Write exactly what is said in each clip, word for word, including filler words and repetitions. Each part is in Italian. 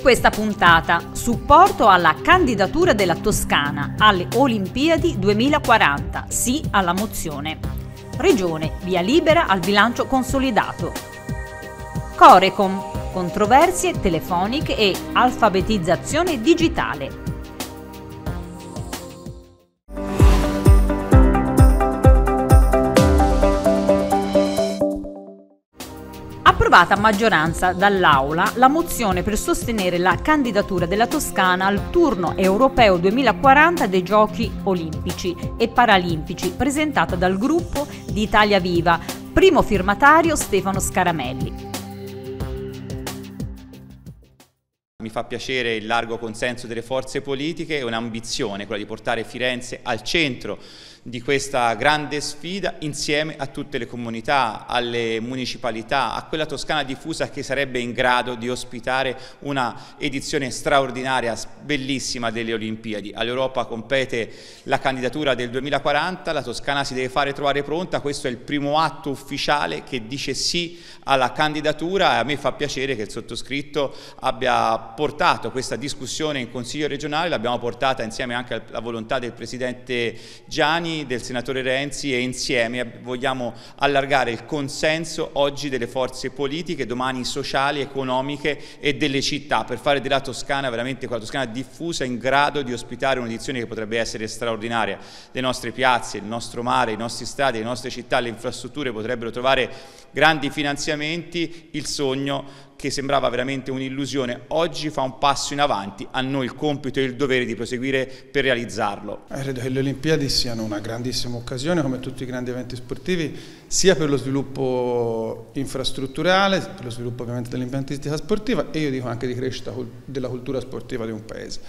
questa puntata, supporto alla candidatura della Toscana alle Olimpiadi duemilaquaranta, sì alla mozione. Regione, via libera al bilancio consolidato. Corecom, controversie telefoniche e alfabetizzazione digitale. Approvata a maggioranza dall'Aula la mozione per sostenere la candidatura della Toscana al turno europeo duemilaquaranta dei Giochi Olimpici e Paralimpici, presentata dal gruppo di Italia Viva, primo firmatario Stefano Scaramelli. Mi fa piacere il largo consenso delle forze politiche e un'ambizione, quella di portare Firenze al centro di questa grande sfida insieme a tutte le comunità, alle municipalità, a quella Toscana diffusa che sarebbe in grado di ospitare una edizione straordinaria, bellissima delle Olimpiadi. All'Europa compete la candidatura del duemilaquaranta, la Toscana si deve fare trovare pronta, questo è il primo atto ufficiale che dice sì alla candidatura e a me fa piacere che il sottoscritto abbia portato questa discussione in Consiglio regionale, l'abbiamo portata insieme anche alla volontà del Presidente Gianni, del senatore Renzi, e insieme vogliamo allargare il consenso oggi delle forze politiche, domani sociali, economiche e delle città, per fare della Toscana veramente quella Toscana diffusa in grado di ospitare un'edizione che potrebbe essere straordinaria. Le nostre piazze, il nostro mare, i nostri stadi, le nostre città, le infrastrutture potrebbero trovare grandi finanziamenti, il sogno che sembrava veramente un'illusione oggi fa un passo in avanti, a noi il compito e il dovere di proseguire per realizzarlo. Credo che le Olimpiadi siano una grandissima occasione, come tutti i grandi eventi sportivi, sia per lo sviluppo infrastrutturale, per lo sviluppo ovviamente dell'impiantistica sportiva e io dico anche di crescita della cultura sportiva di un paese.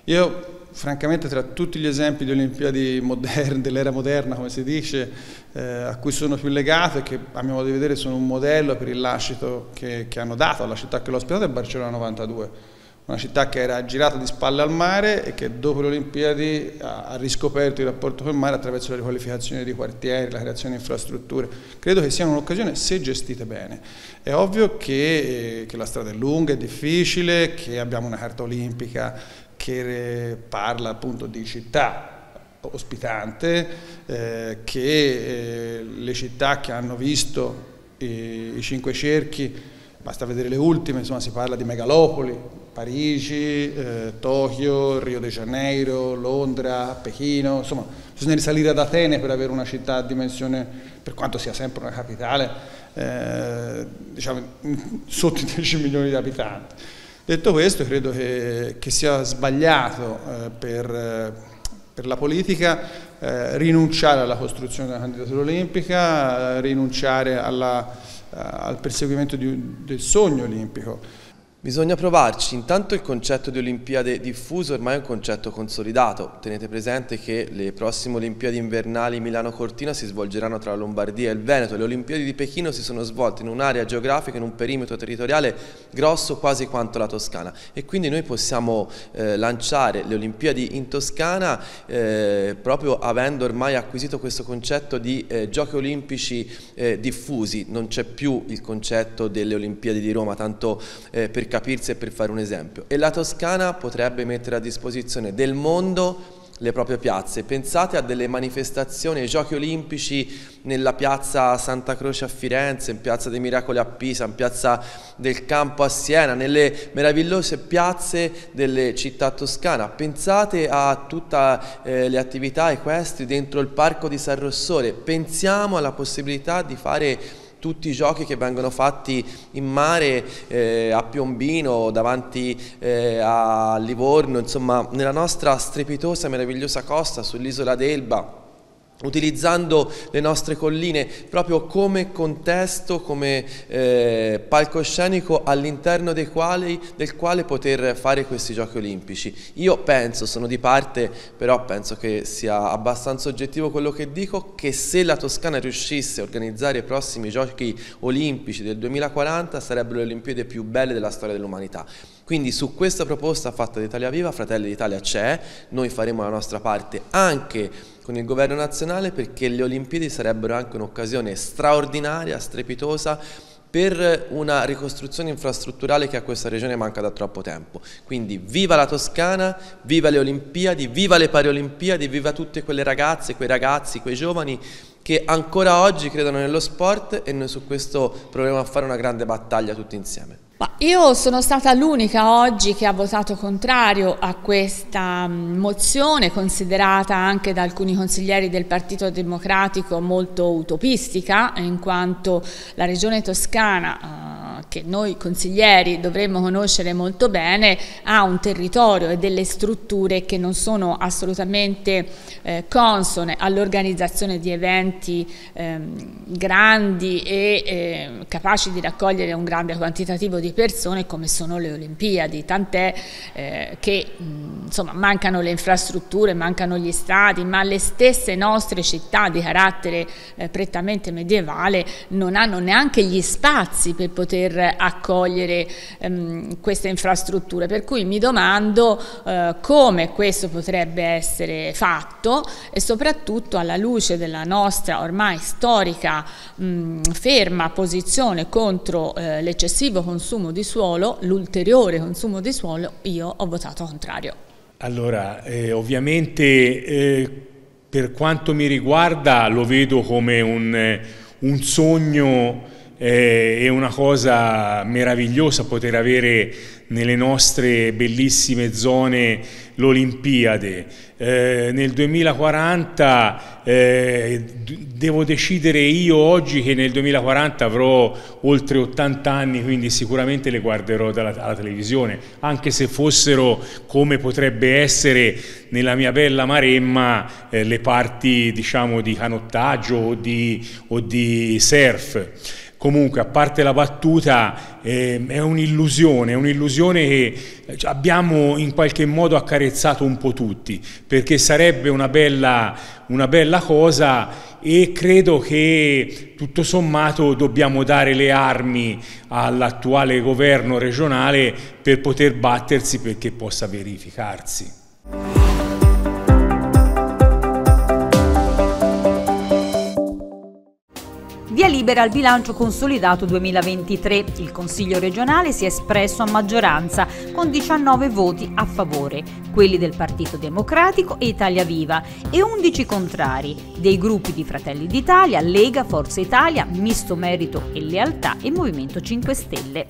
Io francamente tra tutti gli esempi di Olimpiadi moderne, dell'era moderna come si dice, eh, a cui sono più legato e che a mio modo di vedere sono un modello per il lascito che, che hanno dato alla città che l'ho ospitata è Barcellona novantadue, una città che era girata di spalle al mare e che dopo le Olimpiadi ha, ha riscoperto il rapporto col mare attraverso la riqualificazione di quartieri, la creazione di infrastrutture. Credo che sia un'occasione se gestite bene. È ovvio che, che la strada è lunga, è difficile, che abbiamo una carta olimpica che parla appunto di città ospitante, eh, che eh, le città che hanno visto i, i cinque cerchi, basta vedere le ultime, insomma si parla di megalopoli, Parigi, eh, Tokyo, Rio de Janeiro, Londra, Pechino, insomma bisogna risalire ad Atene per avere una città a dimensione, per quanto sia sempre una capitale, eh, diciamo sotto i dieci milioni di abitanti. Detto questo, credo che, che sia sbagliato eh, per, eh, per la politica eh, rinunciare alla costruzione della candidatura olimpica, eh, rinunciare alla, eh, al perseguimento di, del sogno olimpico. Bisogna provarci. Intanto il concetto di Olimpiade diffuso ormai è un concetto consolidato. Tenete presente che le prossime Olimpiadi invernali Milano-Cortina si svolgeranno tra la Lombardia e il Veneto. Le Olimpiadi di Pechino si sono svolte in un'area geografica, in un perimetro territoriale grosso quasi quanto la Toscana e quindi noi possiamo eh, lanciare le Olimpiadi in Toscana eh, proprio avendo ormai acquisito questo concetto di eh, Giochi Olimpici eh, diffusi. Non c'è più il concetto delle Olimpiadi di Roma, tanto eh, per capirsi e per fare un esempio, e la Toscana potrebbe mettere a disposizione del mondo le proprie piazze. Pensate a delle manifestazioni ai Giochi Olimpici nella piazza Santa Croce a Firenze, in piazza dei Miracoli a Pisa, in piazza del Campo a Siena, nelle meravigliose piazze delle città toscane. Pensate a tutte eh, le attività equestri dentro il parco di San Rossore, pensiamo alla possibilità di fare tutti i giochi che vengono fatti in mare, eh, a Piombino, davanti eh, a Livorno, insomma nella nostra strepitosa e meravigliosa costa sull'isola d'Elba, utilizzando le nostre colline proprio come contesto, come eh, palcoscenico all'interno dei quali, del quale poter fare questi Giochi Olimpici. Io penso, sono di parte, però penso che sia abbastanza oggettivo quello che dico, che se la Toscana riuscisse a organizzare i prossimi Giochi Olimpici del duemilaquaranta sarebbero le Olimpiadi più belle della storia dell'umanità. Quindi su questa proposta fatta da Italia Viva, Fratelli d'Italia c'è, noi faremo la nostra parte anche con il governo nazionale perché le Olimpiadi sarebbero anche un'occasione straordinaria, strepitosa per una ricostruzione infrastrutturale che a questa regione manca da troppo tempo. Quindi viva la Toscana, viva le Olimpiadi, viva le Paralimpiadi, viva tutte quelle ragazze, quei ragazzi, quei giovani che ancora oggi credono nello sport, e noi su questo proviamo a fare una grande battaglia tutti insieme. Ma io sono stata l'unica oggi che ha votato contrario a questa mozione, considerata anche da alcuni consiglieri del Partito Democratico molto utopistica, in quanto la Regione Toscana, eh, che noi consiglieri dovremmo conoscere molto bene, ha un territorio e delle strutture che non sono assolutamente eh, consone all'organizzazione di eventi eh, grandi e eh, capaci di raccogliere un grande quantitativo di persone come sono le Olimpiadi, tant'è eh, che mh, insomma, mancano le infrastrutture, mancano gli stadi, ma le stesse nostre città di carattere eh, prettamente medievale non hanno neanche gli spazi per poter accogliere ehm, queste infrastrutture, per cui mi domando eh, come questo potrebbe essere fatto, e soprattutto alla luce della nostra ormai storica mh, ferma posizione contro eh, l'eccessivo consumo di suolo, l'ulteriore consumo di suolo, io ho votato contrario. Allora, eh, ovviamente eh, per quanto mi riguarda lo vedo come un, eh, un sogno eh, e una cosa meravigliosa poter avere nelle nostre bellissime zone l'Olimpiade. Eh, nel duemilaquaranta eh, devo decidere io oggi che nel duemilaquaranta avrò oltre ottanta anni, quindi sicuramente le guarderò dalla, alla televisione, anche se fossero, come potrebbe essere nella mia bella Maremma, eh, le parti diciamo di canottaggio o di, o di surf. Comunque, a parte la battuta, eh, è un'illusione, è un'illusione che abbiamo in qualche modo accarezzato un po' tutti, perché sarebbe una bella, una bella cosa, e credo che tutto sommato dobbiamo dare le armi all'attuale governo regionale per poter battersi perché possa verificarsi. Via libera al bilancio consolidato duemilaventitré. Il Consiglio regionale si è espresso a maggioranza con diciannove voti a favore, quelli del Partito Democratico e Italia Viva, e undici contrari, dei gruppi di Fratelli d'Italia, Lega, Forza Italia, Misto Merito e Lealtà e Movimento cinque Stelle.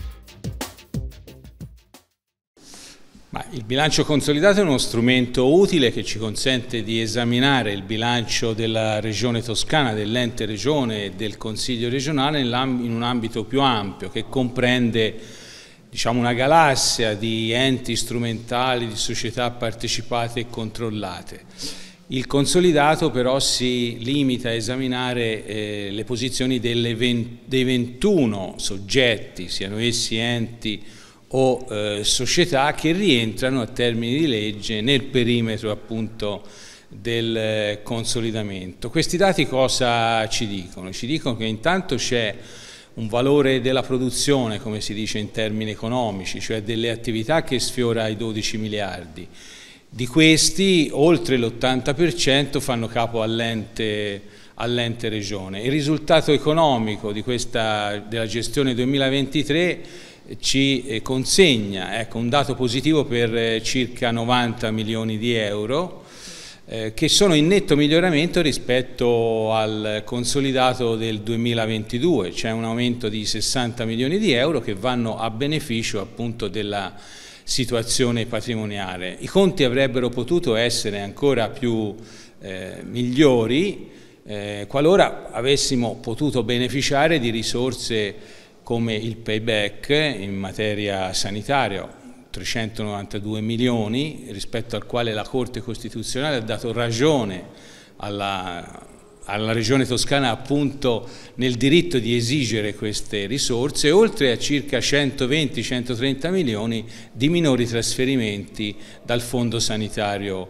Ma il bilancio consolidato è uno strumento utile che ci consente di esaminare il bilancio della Regione Toscana, dell'ente Regione e del Consiglio regionale in un ambito più ampio, che comprende diciamo, una galassia di enti strumentali, di società partecipate e controllate. Il consolidato però si limita a esaminare eh, le posizioni delle dei ventuno soggetti, siano essi enti o eh, società, che rientrano a termini di legge nel perimetro appunto del eh, consolidamento. Questi dati cosa ci dicono? Ci dicono che intanto c'è un valore della produzione, come si dice in termini economici, cioè delle attività, che sfiora i dodici miliardi. Di questi oltre l'ottanta per cento fanno capo all'ente all'ente regione. Il risultato economico di questa, della gestione duemilaventitré ci consegna ecco, un dato positivo per circa novanta milioni di euro, eh, che sono in netto miglioramento rispetto al consolidato del duemilaventidue, c'è un aumento di sessanta milioni di euro che vanno a beneficio appunto della situazione patrimoniale. I conti avrebbero potuto essere ancora più eh, migliori eh, qualora avessimo potuto beneficiare di risorse come il payback in materia sanitaria, trecentonovantadue milioni, rispetto al quale la Corte Costituzionale ha dato ragione alla, alla Regione Toscana appunto nel diritto di esigere queste risorse, oltre a circa centoventi centotrenta milioni di minori trasferimenti dal Fondo Sanitario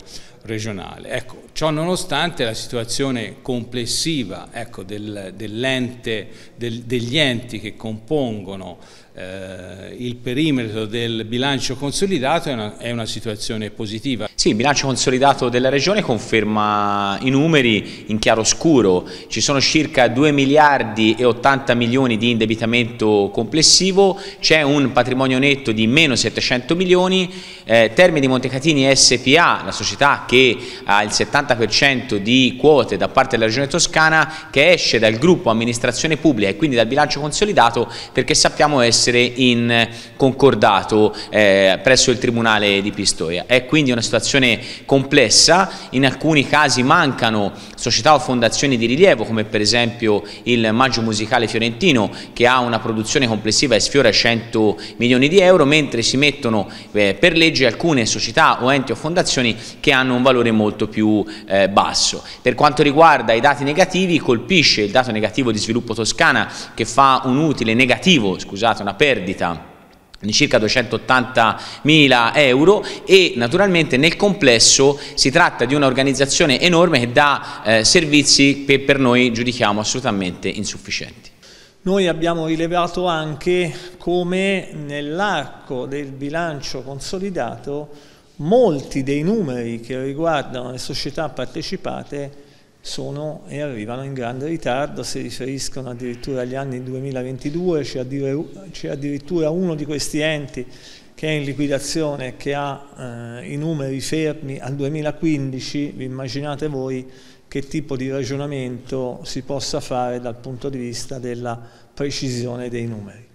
regionale. Ecco, ciò nonostante la situazione complessiva, ecco, del, dell'ente, del, degli enti che compongono eh, il perimetro del bilancio consolidato è una, è una situazione positiva. Sì, il bilancio consolidato della Regione conferma i numeri in chiaroscuro. Ci sono circa due miliardi e ottanta milioni di indebitamento complessivo, c'è un patrimonio netto di meno settecento milioni, eh, Termini Montecatini S P A, la società che ha il settanta per cento di quote da parte della Regione Toscana, che esce dal gruppo amministrazione pubblica e quindi dal bilancio consolidato perché sappiamo essere in concordato eh, presso il Tribunale di Pistoia. È quindi una situazione complessa, in alcuni casi mancano società o fondazioni di rilievo come per esempio il Maggio Musicale Fiorentino che ha una produzione complessiva e sfiora cento milioni di euro, mentre si mettono eh, per legge alcune società o enti o fondazioni che hanno un valore molto più eh, basso. Per quanto riguarda i dati negativi, colpisce il dato negativo di Sviluppo Toscana che fa un utile negativo, scusate, una perdita di circa duecentottantamila euro e naturalmente nel complesso si tratta di un'organizzazione enorme che dà eh, servizi che per noi giudichiamo assolutamente insufficienti. Noi abbiamo rilevato anche come nell'arco del bilancio consolidato molti dei numeri che riguardano le società partecipate sono e arrivano in grande ritardo, si riferiscono addirittura agli anni duemilaventidue, c'è addirittura uno di questi enti che è in liquidazione, che ha eh, i numeri fermi al duemilaquindici. Vi immaginate voi che tipo di ragionamento si possa fare dal punto di vista della precisione dei numeri.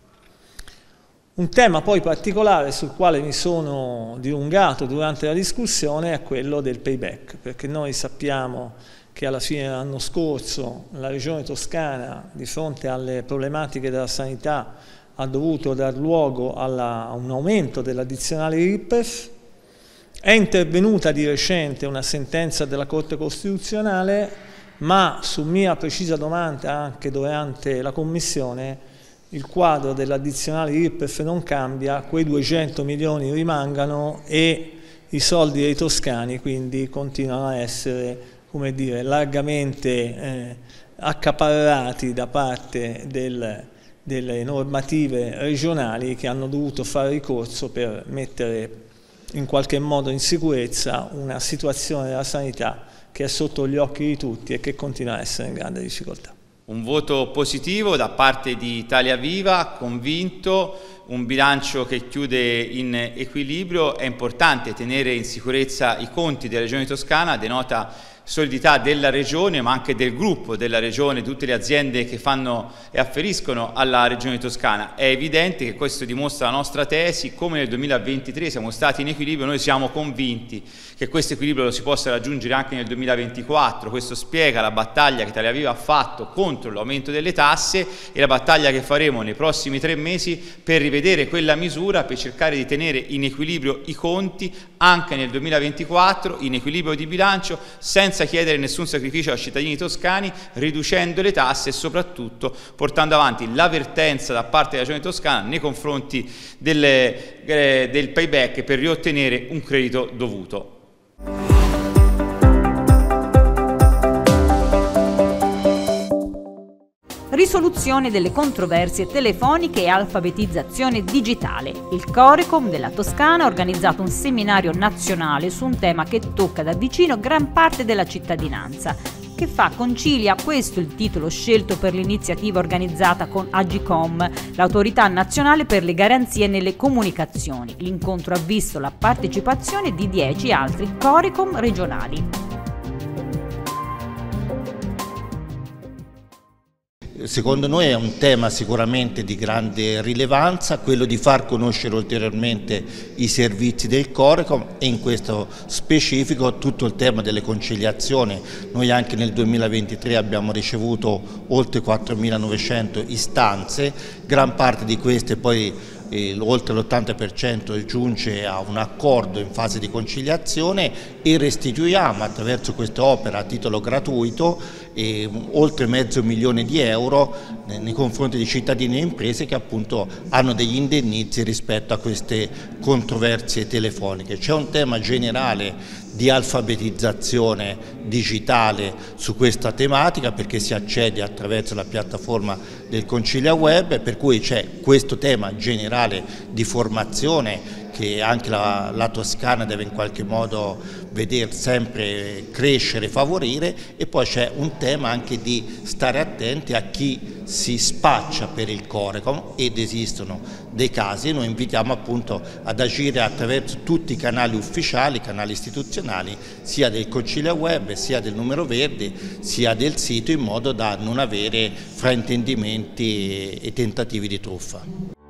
Un tema poi particolare sul quale mi sono dilungato durante la discussione è quello del payback, perché noi sappiamo che alla fine dell'anno scorso la Regione Toscana, di fronte alle problematiche della sanità, ha dovuto dar luogo alla, a un aumento dell'addizionale I R P E F. È intervenuta di recente una sentenza della Corte Costituzionale, ma su mia precisa domanda anche durante la Commissione il quadro dell'addizionale I R P E F non cambia, quei duecento milioni rimangano e i soldi dei toscani quindi continuano a essere, come dire, largamente eh, accaparrati da parte del, delle normative regionali che hanno dovuto fare ricorso per mettere in qualche modo in sicurezza una situazione della sanità che è sotto gli occhi di tutti e che continua a essere in grande difficoltà. Un voto positivo da parte di Italia Viva, convinto, un bilancio che chiude in equilibrio. È importante tenere in sicurezza i conti della Regione Toscana, denota solidità della Regione ma anche del gruppo della Regione, tutte le aziende che fanno e afferiscono alla Regione Toscana. È evidente che questo dimostra la nostra tesi, come nel duemilaventitré siamo stati in equilibrio, noi siamo convinti che questo equilibrio lo si possa raggiungere anche nel duemilaventiquattro. Questo spiega la battaglia che Italia Viva ha fatto contro l'aumento delle tasse e la battaglia che faremo nei prossimi tre mesi per rivedere quella misura, per cercare di tenere in equilibrio i conti anche nel duemilaventiquattro, in equilibrio di bilancio, senza chiedere nessun sacrificio ai cittadini toscani, riducendo le tasse e soprattutto portando avanti l'avvertenza da parte della Regione Toscana nei confronti delle, eh, del payback per riottenere un credito dovuto. Risoluzione delle controversie telefoniche e alfabetizzazione digitale. Il Corecom della Toscana ha organizzato un seminario nazionale su un tema che tocca da vicino gran parte della cittadinanza. Che fa concilia, questo il titolo scelto per l'iniziativa organizzata con Agicom, l'autorità nazionale per le garanzie nelle comunicazioni. L'incontro ha visto la partecipazione di dieci altri Corecom regionali. Secondo noi è un tema sicuramente di grande rilevanza, quello di far conoscere ulteriormente i servizi del Corecom e in questo specifico tutto il tema delle conciliazioni. Noi anche nel duemilaventitré abbiamo ricevuto oltre quattromilanovecento istanze, gran parte di queste poi E oltre l'ottanta per cento giunge a un accordo in fase di conciliazione e restituiamo attraverso questa opera a titolo gratuito eh, oltre mezzo milione di euro eh, nei confronti di cittadini e imprese che appunto hanno degli indennizzi rispetto a queste controversie telefoniche. C'è un tema generale di alfabetizzazione digitale su questa tematica, perché si accede attraverso la piattaforma del Concilia Web, per cui c'è questo tema generale di formazione che anche la, la Toscana deve in qualche modo vedere sempre crescere, favorire, e poi c'è un tema anche di stare attenti a chi si spaccia per il Corecom, ed esistono dei casi, e noi invitiamo appunto ad agire attraverso tutti i canali ufficiali, canali istituzionali, sia del Concilia Web, sia del numero verde, sia del sito, in modo da non avere fraintendimenti e tentativi di truffa.